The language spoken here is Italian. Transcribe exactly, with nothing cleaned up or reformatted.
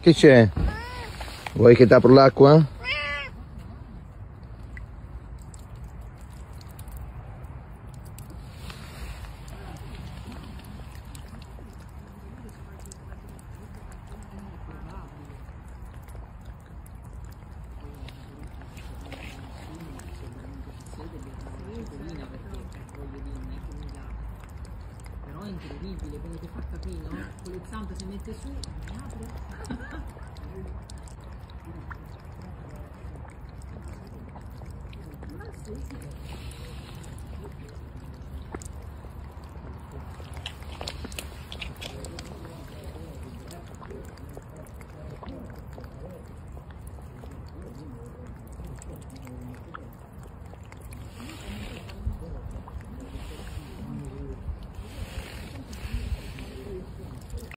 Che c'è? Vuoi che ti apro l'acqua? Però è incredibile quello che fa Capino, con le zampe si mette su e apre. Ah, sì, sì.